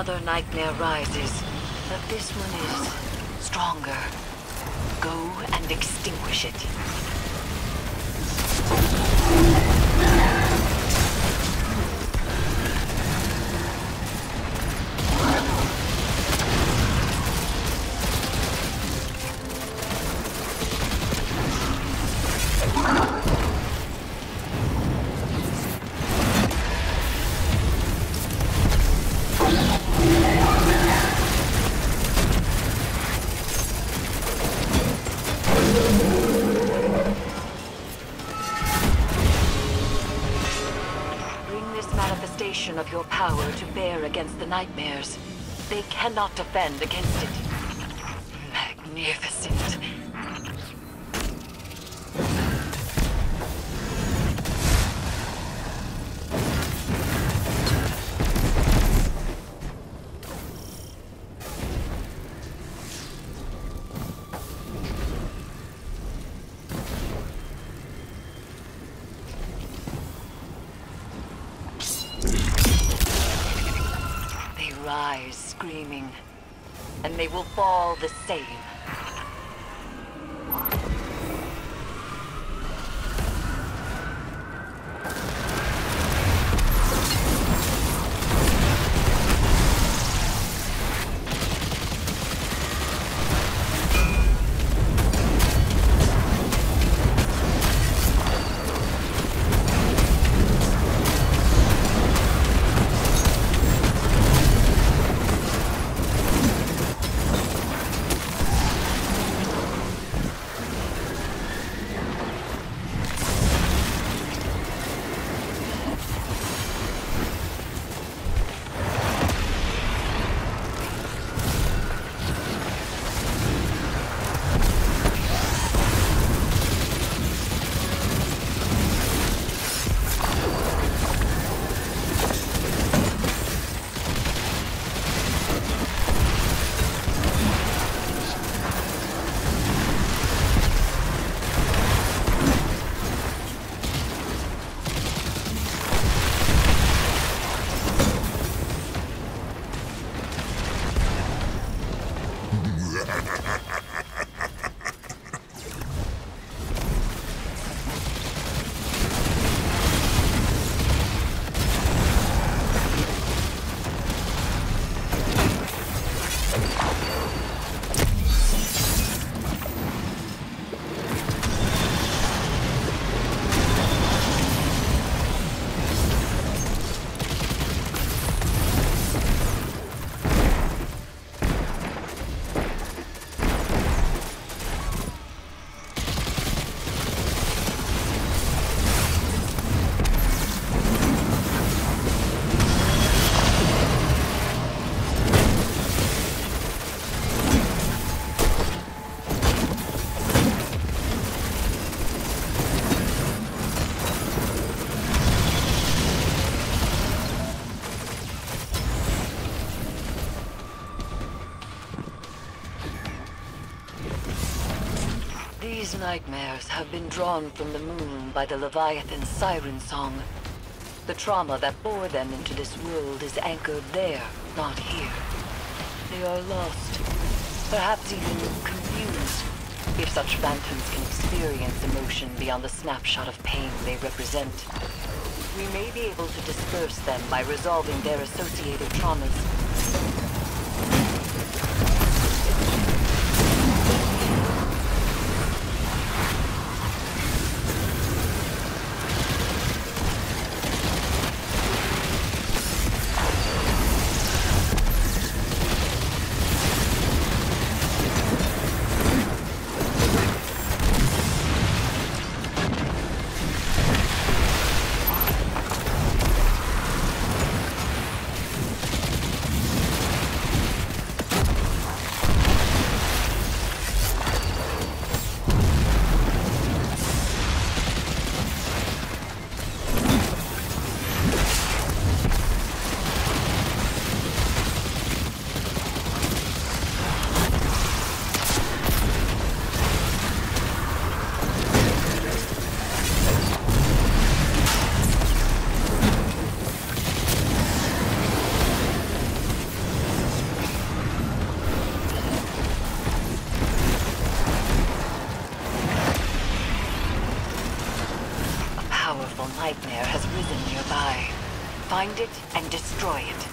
Another nightmare rises, but this one is stronger. Go and extinguish it. Of your power to bear against the nightmares. They cannot defend against it. Magnificent. Rise screaming, and they will fall the same. These nightmares have been drawn from the moon by the Leviathan's siren song. The trauma that bore them into this world is anchored there, not here. They are lost, perhaps even confused, if such phantoms can experience emotion beyond the snapshot of pain they represent. We may be able to disperse them by resolving their associated traumas. nightmare has risen nearby. Find it and destroy it.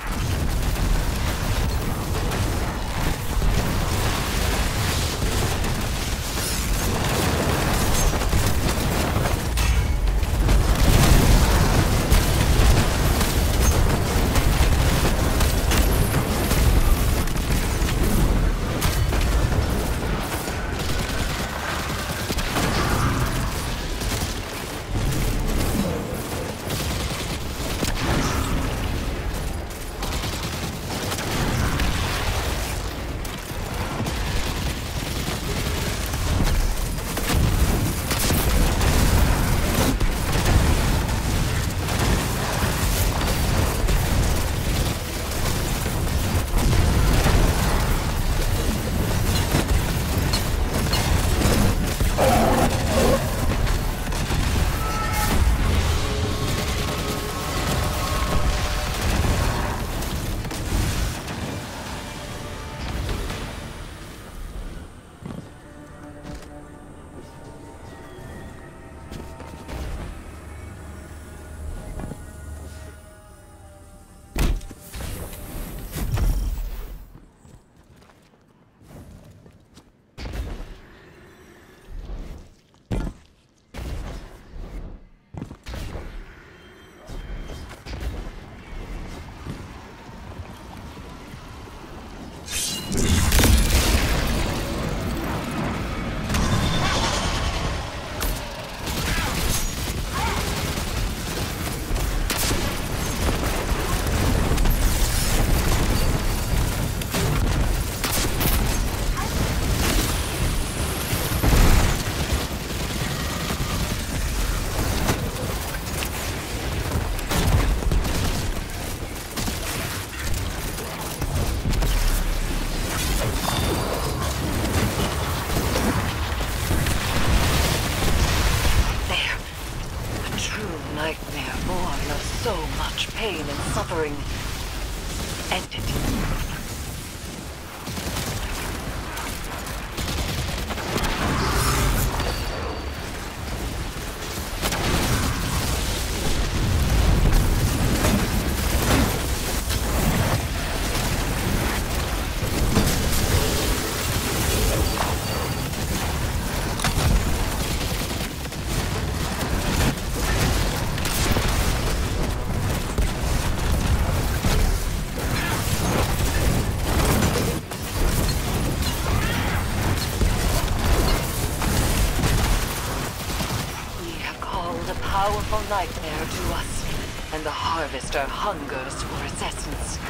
Pain and suffering. End it. Powerful nightmare to us, and the Harvester hungers for its essence.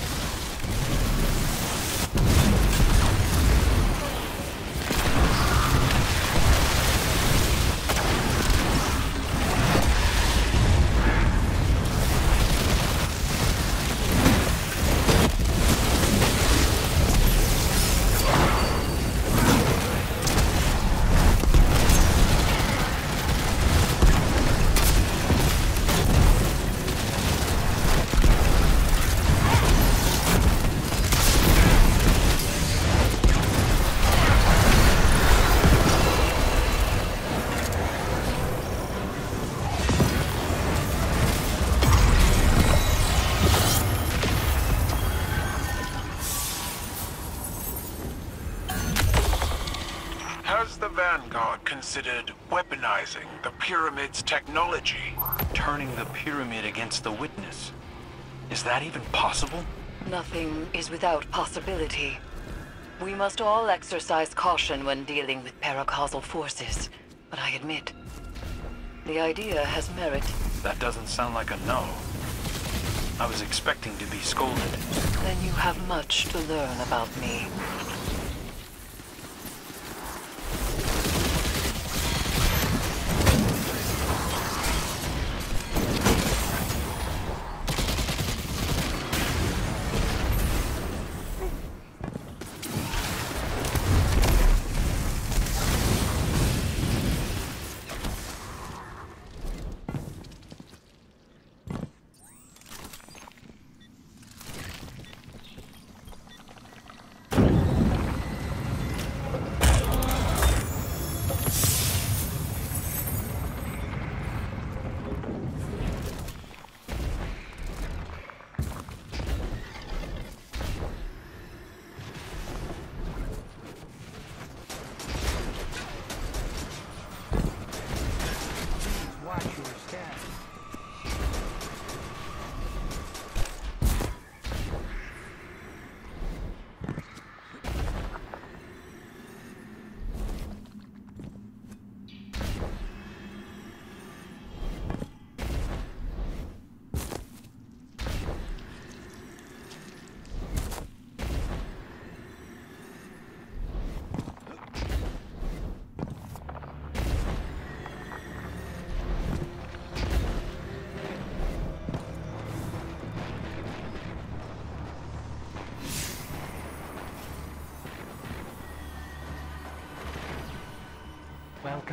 Has the Vanguard considered weaponizing the Pyramid's technology? Turning the Pyramid against the Witness? Is that even possible? Nothing is without possibility. We must all exercise caution when dealing with paracausal forces, but I admit, the idea has merit. That doesn't sound like a no. I was expecting to be scolded. Then you have much to learn about me.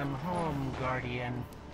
I'm home, Guardian.